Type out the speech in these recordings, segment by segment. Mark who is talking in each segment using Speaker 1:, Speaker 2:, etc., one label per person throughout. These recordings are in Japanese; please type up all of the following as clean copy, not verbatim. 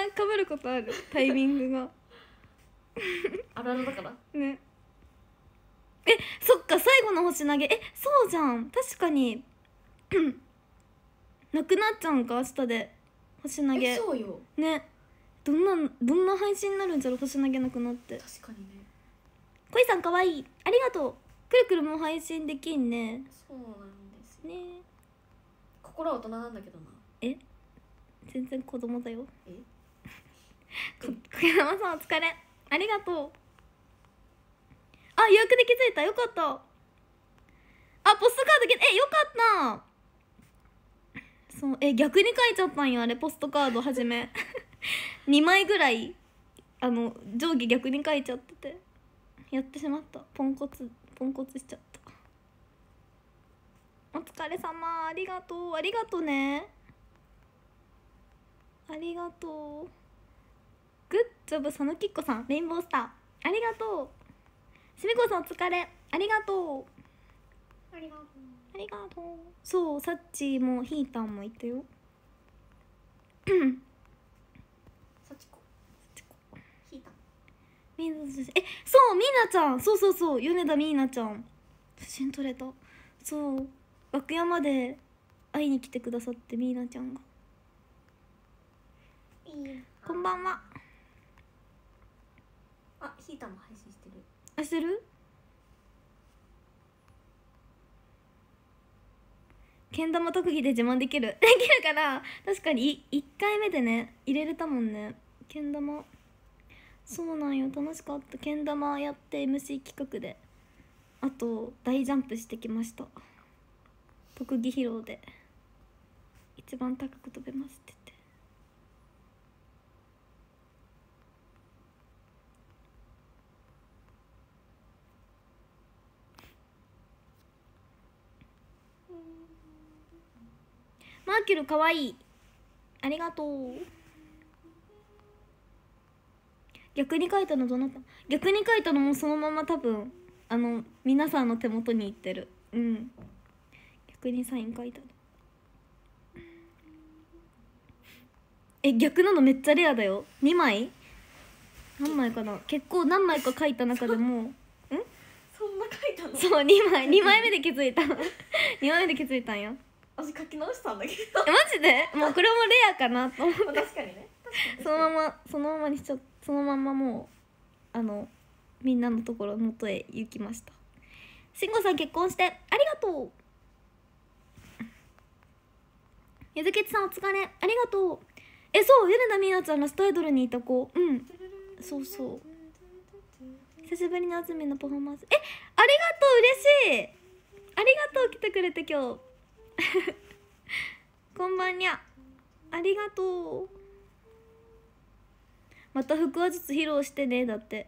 Speaker 1: かぶることあるタイミングが
Speaker 2: あるあるだから
Speaker 1: ね。そっか、最後の星投げ、そうじゃん、確かになくなっちゃうんか、明日で星投げ。
Speaker 2: そうよ
Speaker 1: ね、どんな配信になるんじゃろ、星投げなくなって。
Speaker 2: 確かにね。
Speaker 1: 恋さんかわいい、ありがとう。くるくるもう配信できんね。
Speaker 2: そうなんです
Speaker 1: ね、
Speaker 2: 心は大人なんだけどな。
Speaker 1: 全然子供だよ。
Speaker 2: え
Speaker 1: 小山さんお疲れ、ありがとう。あ、予約で気づいた、よかった。あ、ポストカードよかった。そう、逆に書いちゃったんよ、あれ、ポストカードはじめ2枚ぐらい上下逆に書いちゃってて、やってしまった。ポンコツしちゃった。お疲れ様、ありがとう、ありがとね、ありがとう。グッジョブ、さぬきっこさん、レインボースター、ありがとう。しみこさんお疲れ、ありがとう。
Speaker 2: ありがとう。
Speaker 1: ありがとう。そう、サッチーもヒーターもいたよ
Speaker 2: さちこひいた
Speaker 1: そう、ミーナちゃん、そう米田ミーナちゃん、写真撮れた。そう、楽屋まで会いに来てくださって、ミーナちゃんが。こんばんは。
Speaker 2: あ、ひいたも配信してる。
Speaker 1: あ、してる？けん玉特技で自慢できるかな。確かに1回目でね入れれたもんね、けん玉。そうなんよ、楽しかった。けん玉やって MC 企画で、あと大ジャンプしてきました。特技披露で一番高く飛べますって言って。マーキュルかわいい、ありがとう。逆に書いたのどなた？逆に書いたのもそのまま多分皆さんの手元に行ってる。うん、逆にサイン書いたの。逆なのめっちゃレアだよ。2枚？何枚かな、結構何枚か書いた中でも
Speaker 2: そんな書いたの？
Speaker 1: そう、2枚目で気づいた2枚目で気づいたんよ。
Speaker 2: 私書き直したんだけど
Speaker 1: マジでもうこれもレアかなと思って
Speaker 2: 確かにね、
Speaker 1: そのままにしちゃ、そのまんまもうみんなのところ元へ行きました。しんごさん結婚してありがとう。ゆずけつさんお疲れ、ありがとう。そう、米田美奈ちゃんラストアイドルにいた子。そう、久しぶりにあずみのパフォーマンス。ありがとう、嬉しい。ありがとう、来てくれて今日こんばんにゃ、ありがとう。また腹話術披露してね、だって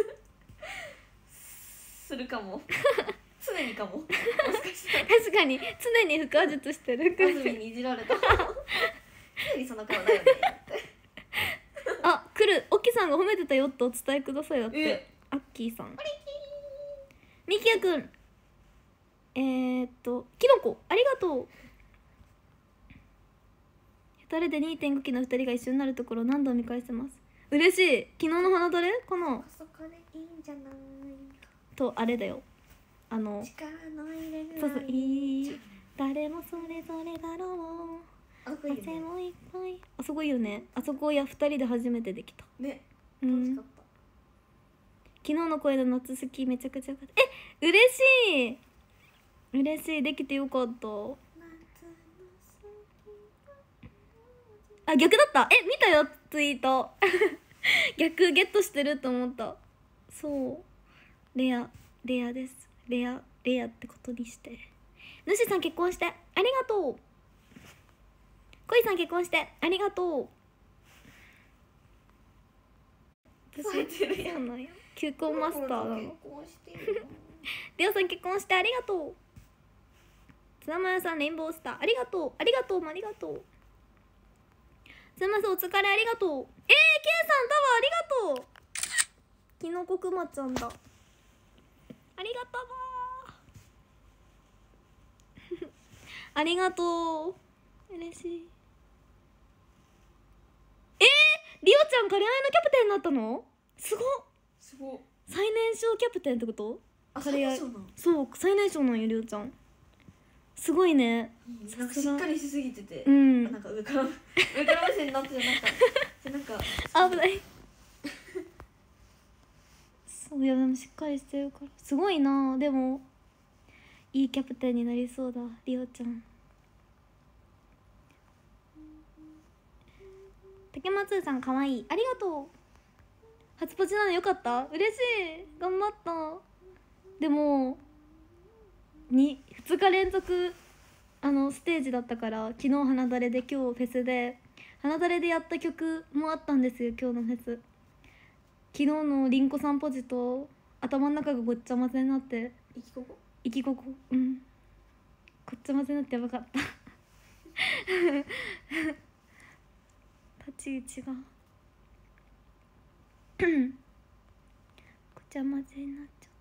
Speaker 2: するかも常にかももしかしたら
Speaker 1: 確かに常に腹話術してる
Speaker 2: あずみにいじられた常にその顔だよねって
Speaker 1: あ、来る、オキさんが褒めてたよってお伝えくださいだって。アッキーさん、みきやくん、きのこありがとう。2人で 2.5 期の2人が一緒になるところ何度も見返せます。嬉しい。昨日の花誰かな
Speaker 2: そこでいいんじゃない
Speaker 1: と、あれだよ、
Speaker 2: 力の入れる
Speaker 1: そうそう、いい、誰もそれぞれだろう、
Speaker 2: あそこいいよね
Speaker 1: 汗もいっぱい。あそこいいよね。あそこ2人で初めてできた。
Speaker 2: ね、
Speaker 1: うん
Speaker 2: 楽しかった。
Speaker 1: 昨日の声の夏好きめちゃくちゃよかった。嬉しい、嬉しい、できてよかった。あ、逆だった。見たよツイート逆ゲットしてると思った。そう、レアです。レアってことにして。ぬしさん結婚してありがとう。恋さん結婚してありがとう。私そうなんや、求婚マスターなの。
Speaker 2: 結婚してる
Speaker 1: デオさん結婚してありがとう。ツナマヨさんレインボースターありがとう。ありがとう、ありがとう。すみません、お疲れ、ありがとう。ケンさんだわ、ありがとう。きのこくまちゃんだ、ありがとうありがとう、嬉しい。 ゃんカレアイのキャプテンになったの？すごっ。
Speaker 2: すごっ。
Speaker 1: 最年少キャプテンってこと？
Speaker 2: あ、
Speaker 1: カレアイ。
Speaker 2: そうなの。
Speaker 1: そう最年少なんよりょうちゃん。すごいね。
Speaker 2: なんかしっかりしすぎてて、
Speaker 1: うん
Speaker 2: なんか上から目線になってなんか
Speaker 1: 危ないそういやでもしっかりしてるからすごいな。でもいいキャプテンになりそうだりおちゃん。竹松さんかわいい、ありがとう。初ポチなのよかった、嬉しい、頑張った。でも2日連続ステージだったから、昨日花だれで今日フェスで、花だれでやった曲もあったんですよ今日のフェス。昨日のりんこさんポジと頭の中がごっちゃ混ぜになって、生きここうんごっちゃ混ぜになってやばかった立ち位置がごっちゃ混ぜになっちゃった。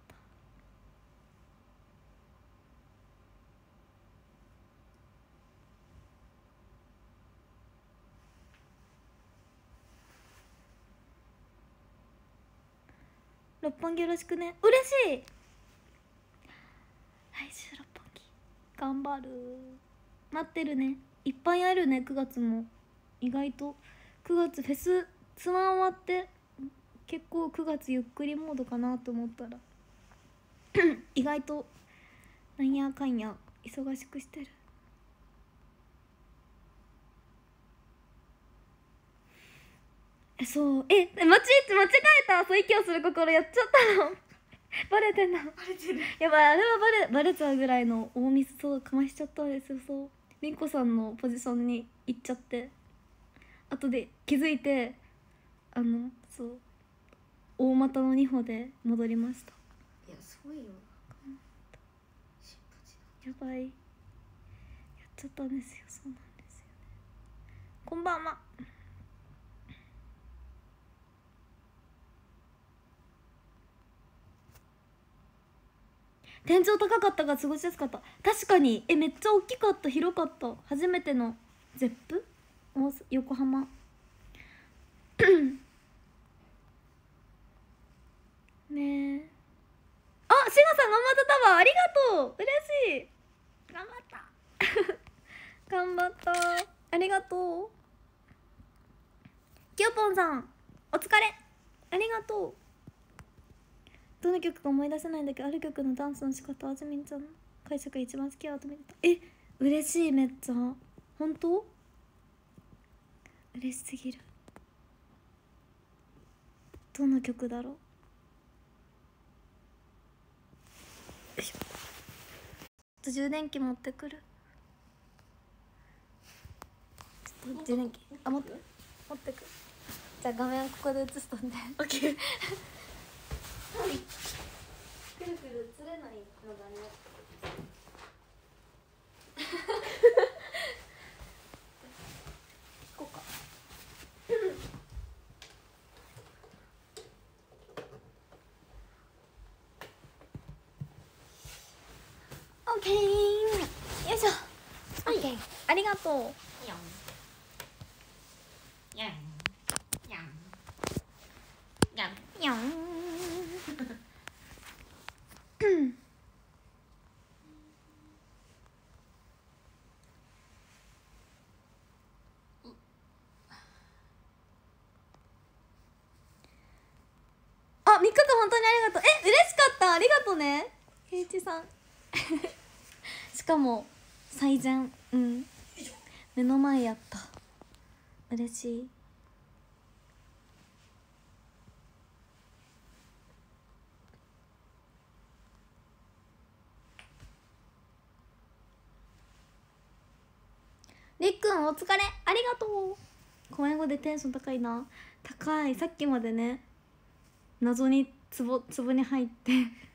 Speaker 1: 六本木よろしくね。嬉しい。来週六本木頑張る。待ってるね。いっぱいあるね。9月も意外と9月フェスツアー終わって結構9月ゆっくりモードかなと思ったら意外となんやかんや忙しくしてる。そう間違えた。そう息をする心やっちゃったのバレてんな。
Speaker 2: バレてる。
Speaker 1: やばい、あれはバレちゃうぐらいの大ミスそうかましちゃったんですよ。そうりんこさんのポジションに行っちゃって、後で気づいてそう大股の2歩で戻りました。
Speaker 2: いやすごいよ。
Speaker 1: やばい、やっちゃったんですよ。そうなんですよね。こんばんは。天井高かったが過ごしやすかった。確かにめっちゃ大きかった、広かった。初めてのゼップ横浜ねえ。あ、シガさん頑張ったわ。ありがとう、嬉しい。頑張った頑張った、ありがとう。きよぽんさんお疲れ、ありがとう。どの曲か思い出せないんだけど、ある曲のダンスの仕方、あずみんちゃんの解釈が一番好きだと見てた。嬉しい、めっちゃ。本当嬉しすぎる。どの曲だろう。よいしょ。ちょっと充電器持ってくる。ちょっと充電器持ってく。じゃあ画面ここで映すとんで。
Speaker 2: オッケー。
Speaker 1: くるくる映れないのがねこうかオッケー、よいしょ。オッケー、ありがとう。
Speaker 2: やん
Speaker 1: にゃんあ、3日間本当にありがとう。嬉しかった、ありがとうね平一さんしかも最善、目の前やった。嬉しい。りっくんお疲れ、ありがとう。公演後でテンション高いな。高い。さっきまでね謎にツボに入って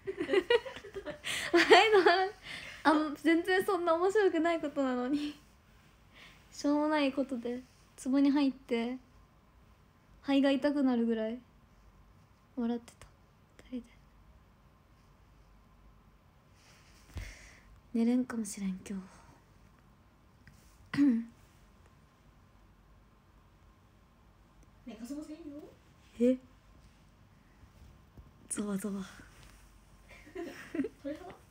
Speaker 1: 全然そんな面白くないことなのにしょうもないことでツボに入って肺が痛くなるぐらい笑ってた。2人で寝れんかもしれん今日
Speaker 2: ねかそませんよ。
Speaker 1: えゾワゾワ
Speaker 2: 鳥肌。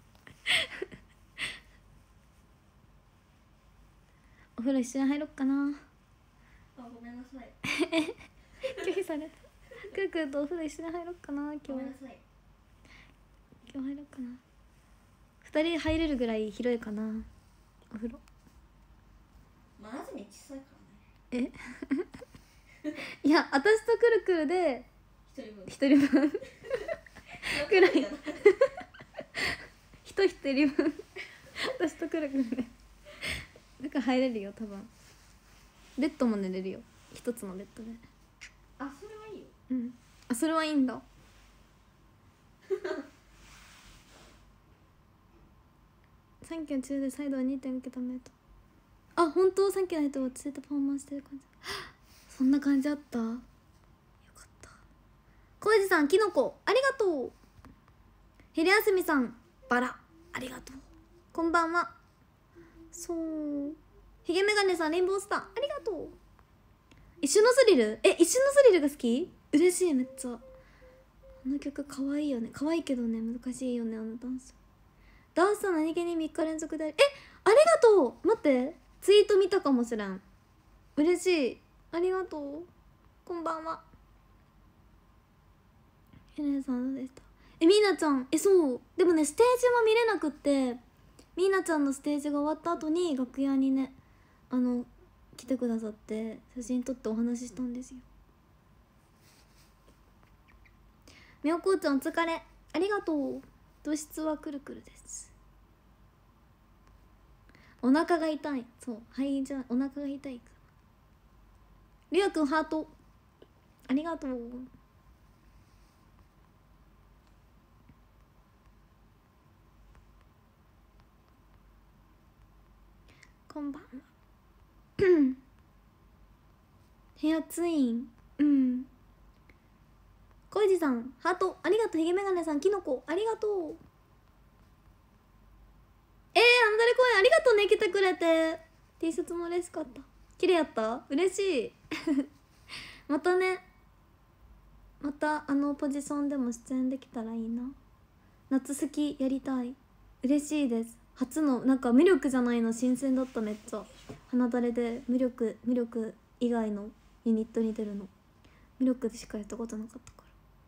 Speaker 1: お風呂一緒に入ろっかな。
Speaker 2: あ、ごめんなさい。
Speaker 1: 拒否された。くーくーとお風呂一緒に入ろっかな今日。
Speaker 2: ごめんなさい。
Speaker 1: 今日入ろっかな。2人入れるぐらい広いかなお風呂。
Speaker 2: まあ、あずみ小さいからね。
Speaker 1: いや私とくるくるで
Speaker 2: 一人分。
Speaker 1: 1人分くらい1人分私とくるくるでだから入れるよ多分。ベッドも寝れるよ一つのベッドで。
Speaker 2: あ、それはいいよ。
Speaker 1: うん。あ、それはいいんだ。サンキュー中でサイドは 2点受けためと。あ、本当サンキューの人はついたパフォーマンスしてる感じ。そんな感じあった。よかった。小路さん、キノコありがとう。昼休みさん、バラありがとう。こんばんは。そう。ひげメガネさん、レインボースターありがとう。一瞬のスリル、一瞬のスリルが好き？嬉しい。めっちゃあの曲かわいいよね。かわいいけどね、難しいよね、あのダンス。ダンスは何気に3日連続でありがとう。待って、ツイート見たかもしれん。嬉しい、ありがとう。こんばんは。ヘレンさんどうでした？みーなちゃん、そうでもね、ステージは見れなくって、みーなちゃんのステージが終わった後に楽屋にね、来てくださって写真撮ってお話ししたんですよ。みょうこうちゃんお疲れありがとう。土質はくるくるです。お腹が痛い。そう、はいじゃあお腹が痛いから。りゅうやくんハートありがとう。こんばんは。ヘアツイン、小路さんハートありがとう。ひげメガネさんキノコありがとう。あんだれ公園ありがとうね、来てくれて。 T シャツも嬉しかった。綺麗やった。嬉しい。またね、またポジションでも出演できたらいいな。夏好きやりたい。嬉しいです。初のなんか無力じゃないの新鮮だった。めっちゃ鼻だれで無力以外のユニットに出るの。無力でしかやったことなかったから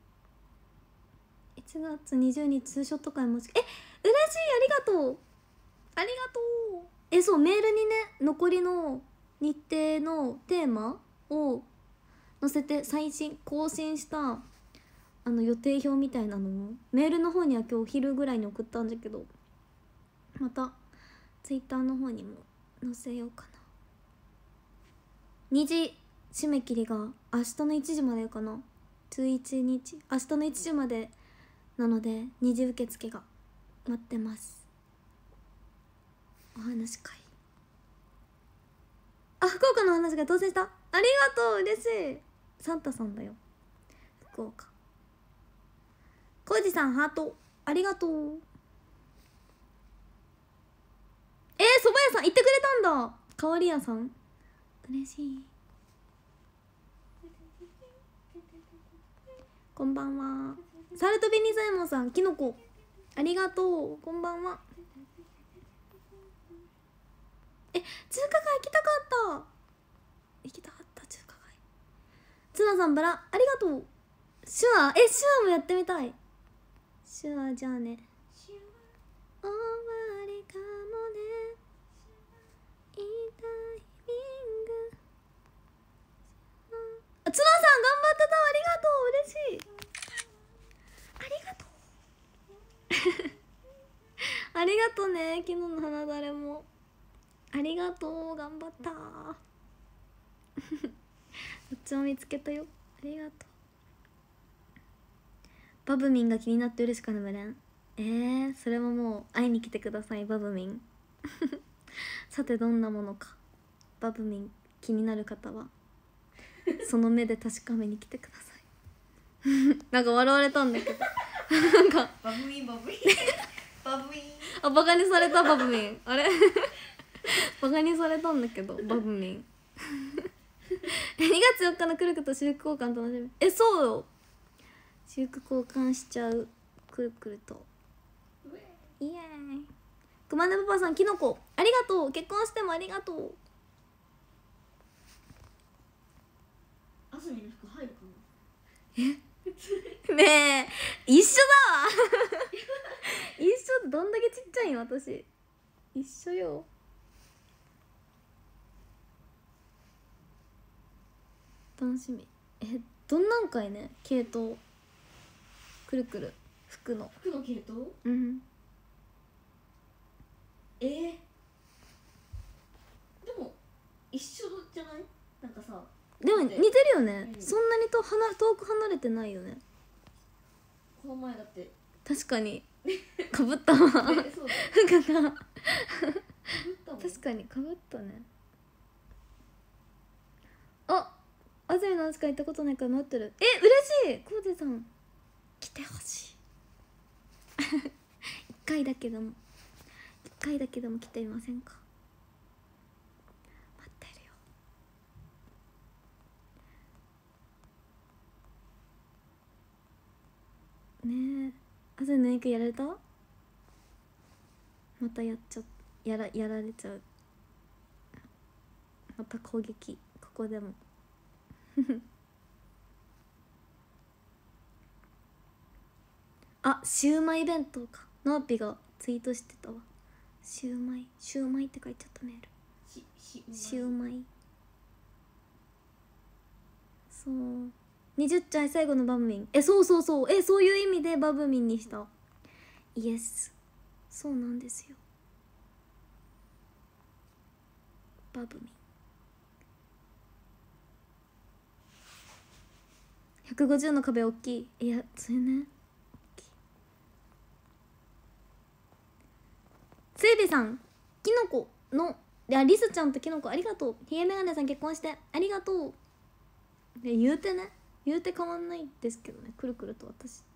Speaker 1: 。1月20日ツーショット会もし嬉しい、ありがとうありがとう。そう、メールにね、残りの日程のテーマを載せて更新した予定表みたいなのをメールの方には今日昼ぐらいに送ったんだけど、またツイッターの方にも載せようかな。2時締め切りが明日の1時までかな。11日明日の1時までなので2時受付が待ってます。お話会、福岡の話が当選した。ありがとう、嬉しい。サンタさんだよ、福岡。コウジさんハートありがとう。蕎麦屋さん行ってくれたんだ。かわり屋さん嬉しい。こんばんは。サルトベニザエモンさんキノコありがとう。こんばんは。中華街行きたかった中華街。ツナさんバラありがとう。手話手話もやってみたい。手話じゃあね。終わりかもね、いいタイミング。ツナさん頑張ってた。ありがとう、嬉しい。ありがとう。ありがとうね、昨日の花だれもありがとう、頑張ったどっちも見つけたよ、ありがとう。バブミンが気になって嬉しか眠れん。それももう会いに来てください、バブミンさてどんなものか、バブミン気になる方はその目で確かめに来てくださいなんか笑われたんだけどなんか
Speaker 2: バブミンバブミンバブミン、
Speaker 1: あ、バカにされた。バブミンあれバカにされたんだけど、バブミン月4日のクルクと私服交換楽しみ。そうよ、私服交換しちゃう。クルクルとイエーイ。くまねパパさん、キノコありがとう。結婚してもありがとう。
Speaker 2: あすみの服入るか
Speaker 1: ねえ一緒だわ一緒。どんだけちっちゃいん私。一緒よ。楽しみ。どんなんかいね、系統。くるくる服の
Speaker 2: 系統。
Speaker 1: うん。
Speaker 2: でも一緒じゃない？なんかさ、
Speaker 1: でも似てるよね、
Speaker 2: うん、
Speaker 1: そんなに遠く離れてないよね。
Speaker 2: この前だって
Speaker 1: 確かにかぶったわ服が
Speaker 2: そうだ
Speaker 1: 確かにかぶったね。あ、安住の扱い行ったことないから待ってる。嬉しい。コーデさん来てほしい一回だけでも来ていませんか。待ってるよねえ。安住の肉やられた？またやられちゃう。また攻撃、ここでもあ、シウマイ弁当か。ナーピがツイートしてたわ。シウマイって書いちゃったメール。シウマイ。そう、20歳最後のバブミン。そうそういう意味でバブミンにした。イエス、そうなんですよ。バブミン150の壁大きい。いや、それね、スイビさん、キノコのリスちゃんとキノコありがとう。ヒゲメガネさん結婚してありがとう。で言うて変わんないですけどね、くるくると私って。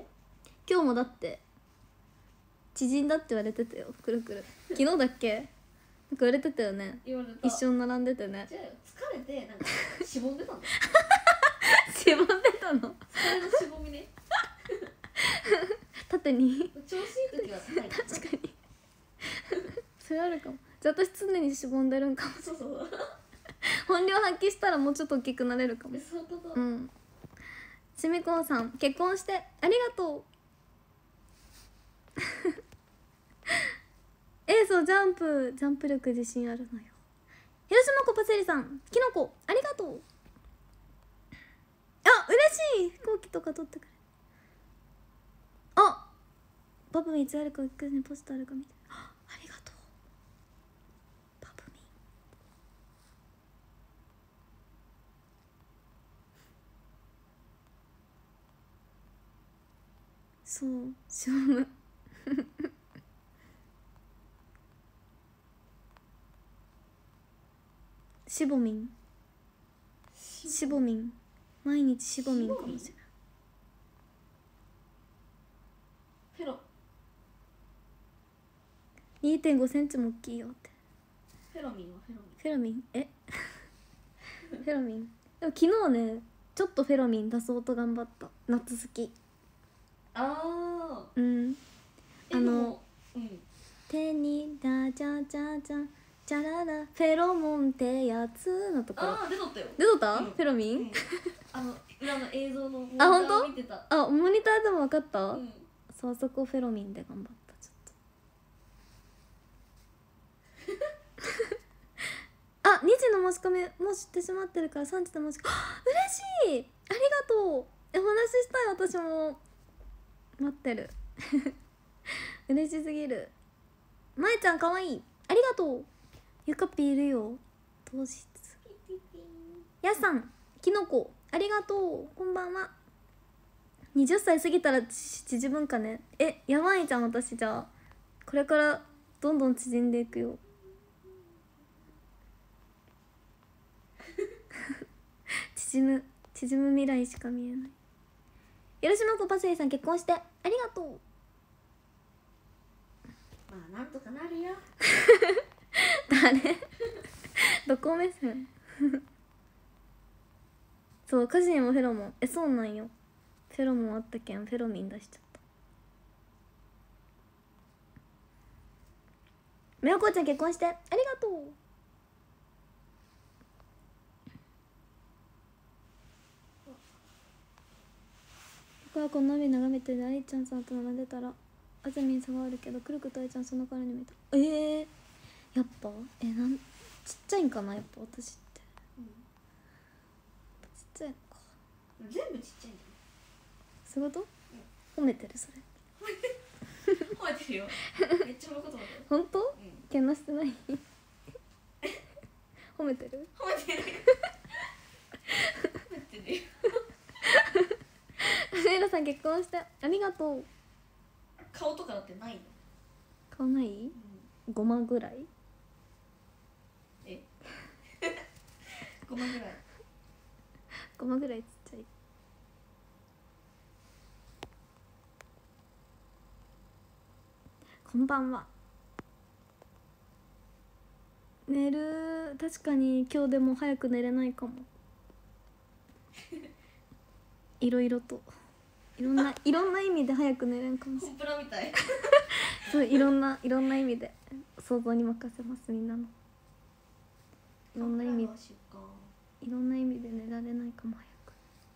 Speaker 1: 今日もだって知人だって言われてたよ、くるくる。昨日だっけ、なんか言われてたよね。
Speaker 2: 言われた。
Speaker 1: 一緒に並んでてね。
Speaker 2: 疲れてなんかしぼんでたの
Speaker 1: しぼんでたの。
Speaker 2: それのしぼみね
Speaker 1: 縦に
Speaker 2: 調子いい時は高い。
Speaker 1: 確かにそれあるかも。じゃあ私常にしぼんでるんかも。
Speaker 2: そう
Speaker 1: 本領発揮したらもうちょっと大きくなれるかも。
Speaker 2: そういうこと。
Speaker 1: うん。しみこさん結婚してありがとうそう、ジャンプ力自信あるのよ。広島子パセリさん、キノコありがとう。あ、嬉しい。飛行機とか撮ってくれ。あ、バブミンいつあるか行くね、ポストあるか見て。ありがとうバブミン。そう、しょうむしぼみん毎日しぼみんかもしれない。
Speaker 2: フェロ
Speaker 1: 2.5 センチも大きいよって。
Speaker 2: フェロミンは
Speaker 1: フェロミンフェロミン。でも昨日ね、ちょっとフェロミン出そうと頑張った。夏好き。うん、手にダジャジャジャチャララフェロモンってやつのところ。
Speaker 2: 出とったよ。
Speaker 1: 出とった、フェロミン、
Speaker 2: 裏の映像のモニターを見てた。
Speaker 1: モニターでも分かった、そう、あそこフェロミンで頑張った。ちょっと2時の申し込みもう知ってしまってるから3時で申し込み。嬉しい、ありがとう。お話ししたい。私も待ってる嬉しすぎる。まえちゃんかわいい、ありがとう。ゆかぴいるよ当日。やさん、きのこありがとう、こんばんは。20歳過ぎたら縮むんかね。やばいじゃん。私じゃあこれからどんどん縮んでいくよ縮む未来しか見えない。広島子パセリさん結婚してありがとう。
Speaker 2: まあなんとかなるよ
Speaker 1: 誰どこ目線そう家事にもフェロモンそうなんよ。フェロモンあったけんフェロミン出しちゃった。みよこちゃん結婚してありがとう。僕はこの海眺めてるあいちゃんさんと並んでたらあずみん差があるけどくるくとあいちゃんそのからに見た。やっぱちっちゃいんかなやっぱ私って、
Speaker 2: うん、
Speaker 1: ちっちゃいのか。
Speaker 2: 全部ちっちゃいんだよ。
Speaker 1: そういうこと、褒めてるそれ
Speaker 2: 褒めてるよ。めっちゃ褒め言葉だよ。
Speaker 1: 本当？
Speaker 2: うん、
Speaker 1: けなしてない褒めてる
Speaker 2: 褒めてるよ。褒めてるよ。
Speaker 1: セイラさん結婚してありがとう。
Speaker 2: 顔とかだってないの？
Speaker 1: 顔ない？
Speaker 2: うん、
Speaker 1: 5万ぐらい
Speaker 2: 5万ぐらい。
Speaker 1: 5万ぐらいちっちゃい。こんばんは。寝る。確かに今日でも早く寝れないかもいろいろといろんな意味で早く寝れんかもしれない
Speaker 2: コンプラみたい。
Speaker 1: そういろんな意味で想像に任せます。みんなのいろんな意味で寝られないかも早く。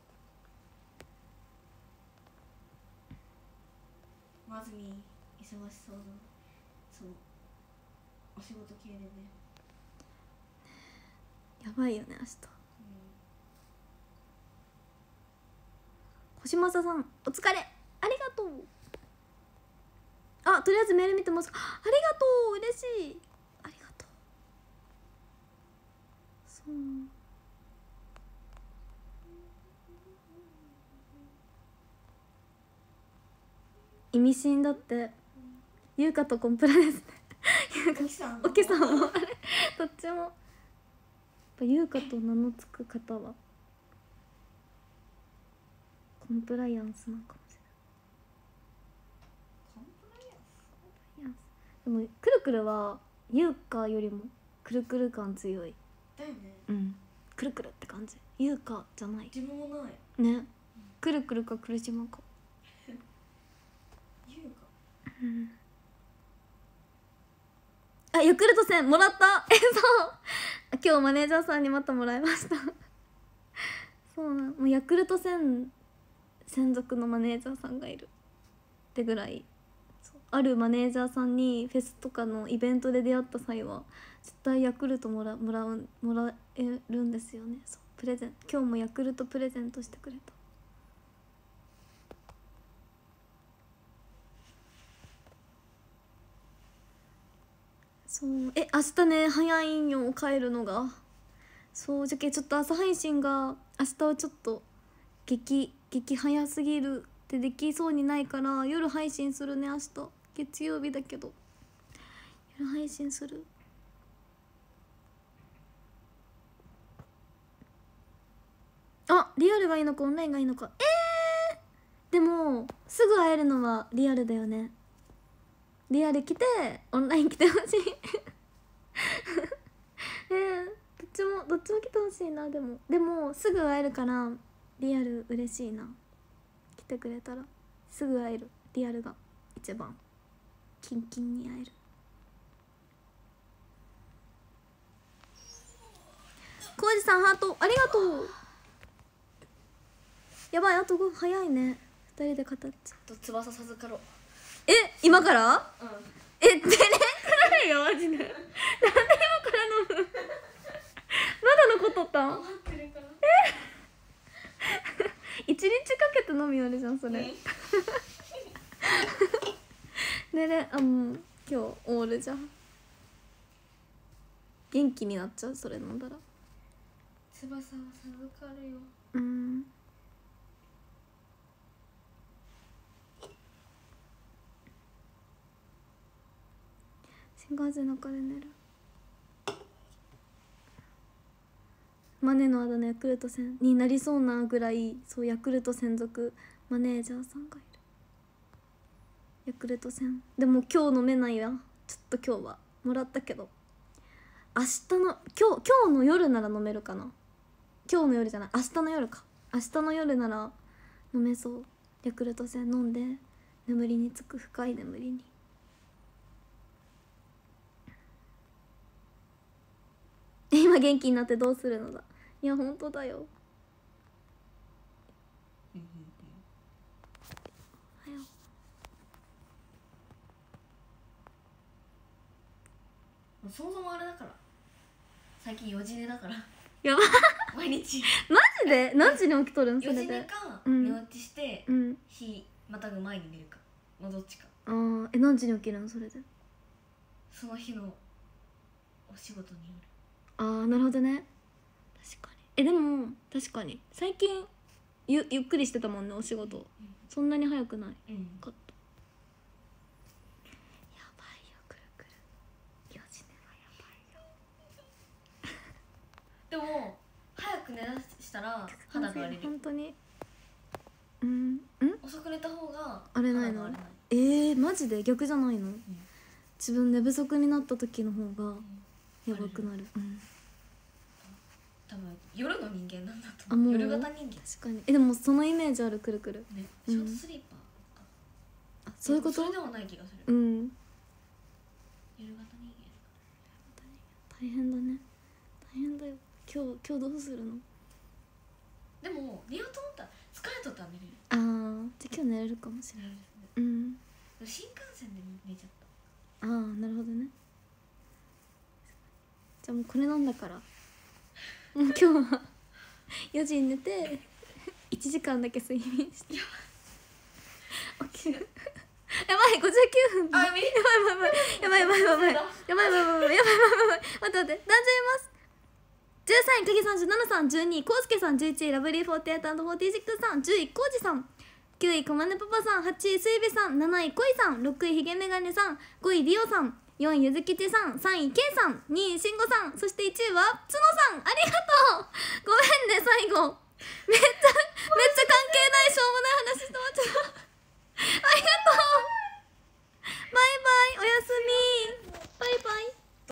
Speaker 2: まずみ忙しそうなそのお仕事系でね。
Speaker 1: やばいよね明日。
Speaker 2: うん、
Speaker 1: 星正さんお疲れありがとう。とりあえずメール見てます。ありがとう嬉しい。ありがとう。そう意味深だって。優香とコンプラですねおきさんもあれどっちもやっぱ優香と名の付く方はコンプライアンスなんかもしれない。でもくるくるは優香よりもくるくる感強い。
Speaker 2: だよね。
Speaker 1: くるくるって感じ。優香じゃない
Speaker 2: 自分もない
Speaker 1: ね。くるくるか苦しまか
Speaker 2: 優香。
Speaker 1: ヤクルト1000もらった。そう今日マネージャーさんにまたもらいましたそうなの。もうヤクルト1000専属のマネージャーさんがいるってぐらい。あるマネージャーさんにフェスとかのイベントで出会った際は絶対ヤクルトもらえるんですよね。そうプレゼン今日もヤクルトプレゼントしてくれた。そう明日ね早いんよ帰るのが。そうじゃけちょっと朝配信が明日はちょっと激早すぎるってできそうにないから夜配信するね。明日月曜日だけど夜配信する。リアルがいいのかオンラインがいいのか。でもすぐ会えるのはリアルだよね。リアル来てオンライン来てほしいどっちも来てほしいな。でもすぐ会えるからリアル嬉しいな。来てくれたらすぐ会える。リアルが一番キンキンに会える。コウジさんハートありがとう。やばいあと5分早いね。2人で語っちゃう。
Speaker 2: 翼授かろう。
Speaker 1: 今から？出れんくらいよマジでなんで今から飲むまだ残っとったん？一日かけて飲みよるじゃんそれでねもう今日オールじゃん。元気になっちゃうそれ飲んだら。
Speaker 2: 翼は授かるよ。
Speaker 1: 新幹線の中で寝る。マネのあだ名ヤクルト1000になりそうなぐらいそうヤクルト専属マネージャーさんがいる。ヤクルト1000でも今日飲めないわ。ちょっと今日はもらったけど明日の今日の夜なら飲めるかな。 今日の夜じゃない、明日の夜か。明日の夜なら飲めそう。ヤクルト1000飲んで眠りにつく、深い眠りに。今元気になってどうするのだ。いや本当だよ。
Speaker 2: そもそもあれだから、最近4時寝だから
Speaker 1: やば
Speaker 2: 毎日
Speaker 1: マジで何時に起きとるんそ
Speaker 2: 4時寝
Speaker 1: れで。
Speaker 2: か
Speaker 1: うん
Speaker 2: 寝落ちして
Speaker 1: うん。
Speaker 2: 日またぐ前に寝るかのどっちか。
Speaker 1: ああ、何時に起きるのそれで。
Speaker 2: その日のお仕事による。
Speaker 1: ああ、なるほどね。確かに。でも確かに最近ゆっくりしてたもんね、お仕事。そんなに早くない
Speaker 2: うん
Speaker 1: かった。やばいよ、くるくる。4時寝はやばいよ。
Speaker 2: でも早く寝だしたら肌が荒れる。
Speaker 1: 本当に。うん
Speaker 2: 遅く寝た方が
Speaker 1: 荒れないの。
Speaker 2: 肌が荒れない。
Speaker 1: マジで逆じゃないの。自分寝不足になった時の方がやばくなる。
Speaker 2: 多分夜の人間なんだと
Speaker 1: あ、
Speaker 2: 思う。
Speaker 1: もう
Speaker 2: 夜型人間
Speaker 1: 確かに。でもそのイメージある、くるくる。
Speaker 2: ね。ショートスリーパーか。
Speaker 1: あ、そういうこと。
Speaker 2: それではない気がする。
Speaker 1: うん。
Speaker 2: 夜型人
Speaker 1: 大変だね。大変だよ。今日どうするの。
Speaker 2: 間。でも寝ようと思ったら疲れとったら寝れる。
Speaker 1: ああ、じゃあ今日寝れるかもしれない。うん。
Speaker 2: 新幹線で寝ちゃった。
Speaker 1: ああ、なるほどね。じゃあもうこれなんだからもう今日は4時に寝て1時間だけ睡眠して起きる。やばい、59分だ。
Speaker 2: あ、
Speaker 1: やばいやばいやばいやばいやばいやばいやばいやばいやばいやばい待って待って、男女います。13位影さん、17さん、12位コウスケさん、11位ラブリー48&46さん、10位コウジさん、9位コマネパパさん、8位スイベさん、7位コイさん、6位ヒゲメガネさん、5位リオさん、4位ゆずきちさん、3位ケイさん、2位しんごさん、そして1位はつのさん。ありがとう。ごめんね、最後めっちゃ関係ないしょうもない話して終わっちゃった。